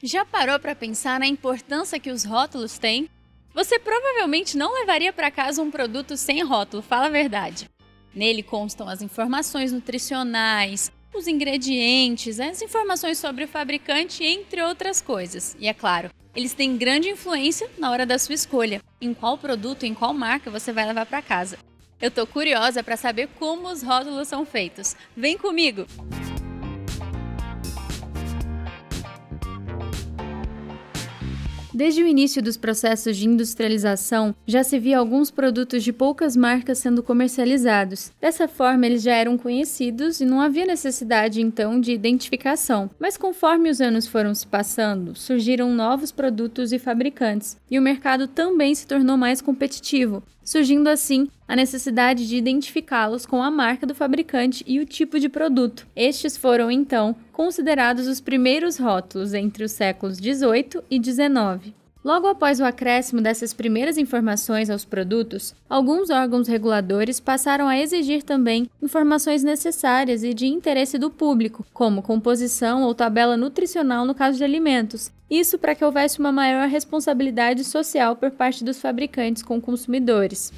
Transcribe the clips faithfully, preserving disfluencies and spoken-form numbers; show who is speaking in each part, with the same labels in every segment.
Speaker 1: Já parou para pensar na importância que os rótulos têm? Você provavelmente não levaria para casa um produto sem rótulo, fala a verdade. Nele constam as informações nutricionais, os ingredientes, as informações sobre o fabricante, entre outras coisas. E é claro, eles têm grande influência na hora da sua escolha, em qual produto, em qual marca você vai levar para casa. Eu tô curiosa para saber como os rótulos são feitos. Vem comigo! Desde o início dos processos de industrialização, já se via alguns produtos de poucas marcas sendo comercializados. Dessa forma, eles já eram conhecidos e não havia necessidade, então, de identificação. Mas conforme os anos foram se passando, surgiram novos produtos e fabricantes, e o mercado também se tornou mais competitivo, surgindo assim a necessidade de identificá-los com a marca do fabricante e o tipo de produto. Estes foram, então, considerados os primeiros rótulos entre os séculos dezoito e dezenove. Logo após o acréscimo dessas primeiras informações aos produtos, alguns órgãos reguladores passaram a exigir também informações necessárias e de interesse do público, como composição ou tabela nutricional no caso de alimentos. Isso para que houvesse uma maior responsabilidade social por parte dos fabricantes com consumidores.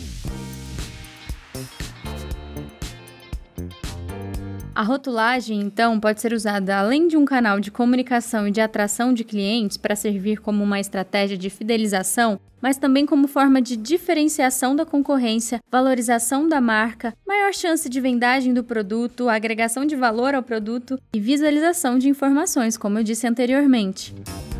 Speaker 1: A rotulagem, então, pode ser usada além de um canal de comunicação e de atração de clientes para servir como uma estratégia de fidelização, mas também como forma de diferenciação da concorrência, valorização da marca, maior chance de vendagem do produto, agregação de valor ao produto e visualização de informações, como eu disse anteriormente.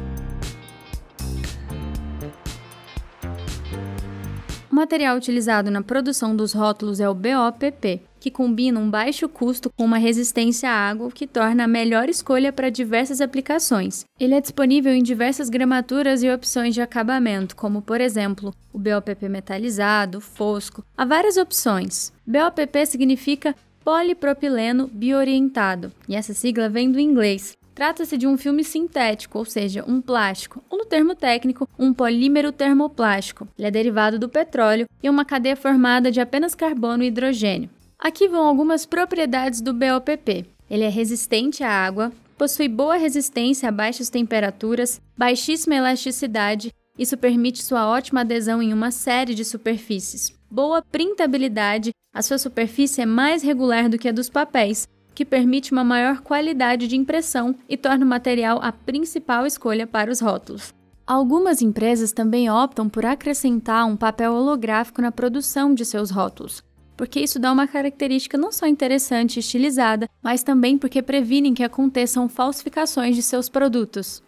Speaker 1: O material utilizado na produção dos rótulos é o B O P P, que combina um baixo custo com uma resistência à água, o que torna a melhor escolha para diversas aplicações. Ele é disponível em diversas gramaturas e opções de acabamento, como por exemplo, o B O P P metalizado, fosco. Há várias opções. B O P P significa polipropileno biorientado, e essa sigla vem do inglês. Trata-se de um filme sintético, ou seja, um plástico, ou no termo técnico, um polímero termoplástico. Ele é derivado do petróleo e uma cadeia formada de apenas carbono e hidrogênio. Aqui vão algumas propriedades do B O P P. Ele é resistente à água, possui boa resistência a baixas temperaturas, baixíssima elasticidade, isso permite sua ótima adesão em uma série de superfícies. Boa printabilidade, a sua superfície é mais regular do que a dos papéis, que permite uma maior qualidade de impressão e torna o material a principal escolha para os rótulos. Algumas empresas também optam por acrescentar um papel holográfico na produção de seus rótulos, porque isso dá uma característica não só interessante e estilizada, mas também porque previnem que aconteçam falsificações de seus produtos.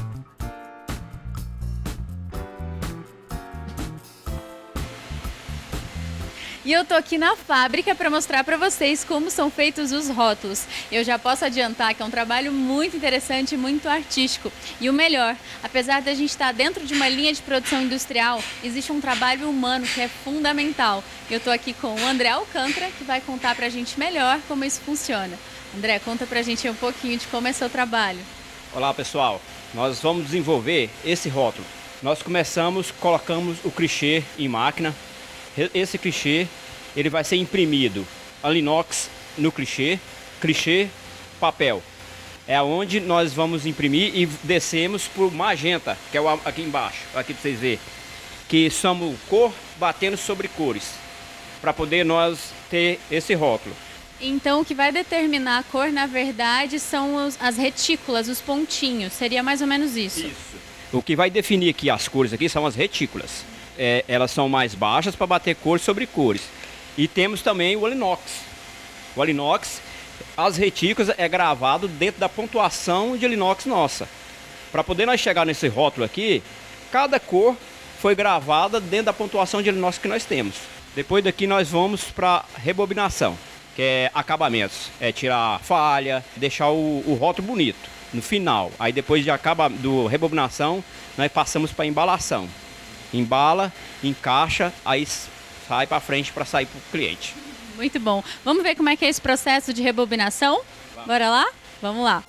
Speaker 1: E eu tô aqui na fábrica para mostrar para vocês como são feitos os rótulos. Eu já posso adiantar que é um trabalho muito interessante e muito artístico. E o melhor, apesar da gente estar dentro de uma linha de produção industrial, existe um trabalho humano que é fundamental. Eu tô aqui com o André Alcântara, que vai contar pra gente melhor como isso funciona. André, conta pra gente um pouquinho de como é seu trabalho.
Speaker 2: Olá pessoal, nós vamos desenvolver esse rótulo. Nós começamos, colocamos o clichê em máquina. Esse clichê, ele vai ser imprimido a inox no clichê, clichê, papel. É onde nós vamos imprimir e descemos por magenta, que é o aqui embaixo, aqui para vocês verem. Que somos cor batendo sobre cores, para poder nós ter esse rótulo.
Speaker 1: Então o que vai determinar a cor, na verdade, são os, as retículas, os pontinhos, seria mais ou menos isso?
Speaker 2: Isso. O que vai definir aqui as cores aqui são as retículas. É, elas são mais baixas para bater cores sobre cores. E temos também o inox. O inox, as retículas é gravado dentro da pontuação de inox nossa. Para poder nós chegar nesse rótulo aqui, cada cor foi gravada dentro da pontuação de inox que nós temos. Depois daqui nós vamos para rebobinação, que é acabamentos. É tirar falha, deixar o, o rótulo bonito no final. Aí depois de acaba do rebobinação, nós passamos para embalação. Embala, encaixa, aí sai para frente para sair para o cliente.
Speaker 1: Muito bom. Vamos ver como é que é esse processo de rebobinação? Vamos. Bora lá? Vamos lá.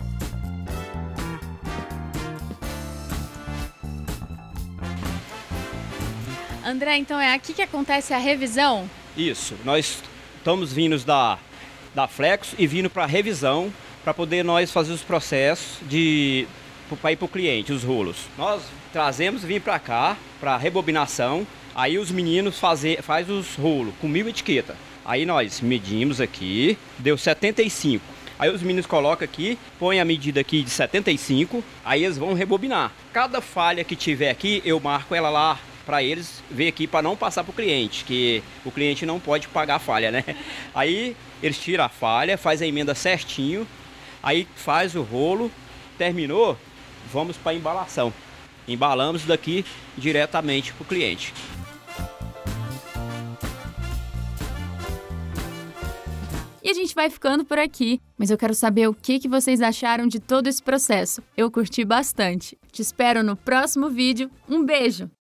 Speaker 1: André, então é aqui que acontece a revisão?
Speaker 2: Isso. Nós estamos vindo da, da Flexo e vindo para a revisão para poder nós fazer os processos de para ir para o cliente, os rolos. Nós trazemos, vim para cá, para rebobinação, aí os meninos fazem faz os rolos com mil etiquetas. Aí nós medimos aqui, deu setenta e cinco. Aí os meninos colocam aqui, põem a medida aqui de setenta e cinco, aí eles vão rebobinar. Cada falha que tiver aqui, eu marco ela lá para eles ver aqui, para não passar para o cliente, que o cliente não pode pagar a falha, né? Aí eles tiram a falha, faz a emenda certinho, aí faz o rolo, terminou, vamos para a embalação. Embalamos daqui diretamente para o cliente.
Speaker 1: E a gente vai ficando por aqui, mas eu quero saber o que, que vocês acharam de todo esse processo. Eu curti bastante. Te espero no próximo vídeo. Um beijo!